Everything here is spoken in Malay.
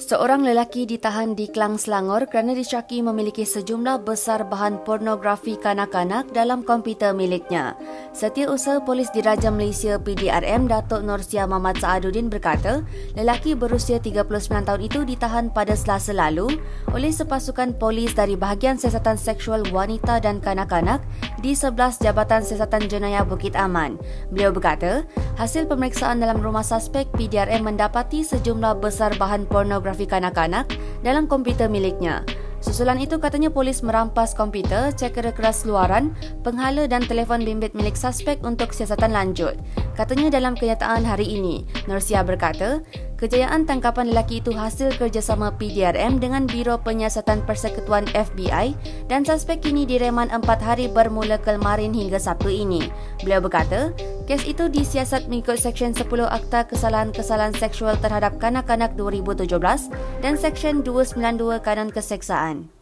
Seorang lelaki ditahan di Klang, Selangor kerana disyaki memiliki sejumlah besar bahan pornografi kanak-kanak dalam komputer miliknya. Setiausaha Polis Diraja Malaysia PDRM Datuk Norsia Muhammad Saaduddin berkata, lelaki berusia 39 tahun itu ditahan pada Selasa lalu oleh sepasukan polis dari Bahagian Siasatan Seksual Wanita dan Kanak-kanak di 11 Jabatan Siasatan Jenayah Bukit Aman. Beliau berkata, hasil pemeriksaan dalam rumah suspek, PDRM mendapati sejumlah besar bahan pornografi kanak-kanak dalam komputer miliknya. Susulan itu katanya polis merampas komputer, cekera keras luaran, penghala dan telefon bimbit milik suspek untuk siasatan lanjut. Katanya dalam kenyataan hari ini, Norsia berkata, kejayaan tangkapan lelaki itu hasil kerjasama PDRM dengan Biro Penyiasatan Persekutuan FBI dan suspek kini direman 4 hari bermula kemarin hingga Sabtu ini. Beliau berkata, kes itu disiasat mengikut Seksyen 10 Akta Kesalahan-Kesalahan Seksual Terhadap Kanak-kanak 2017 dan Seksyen 292 Kanun Keseksaan.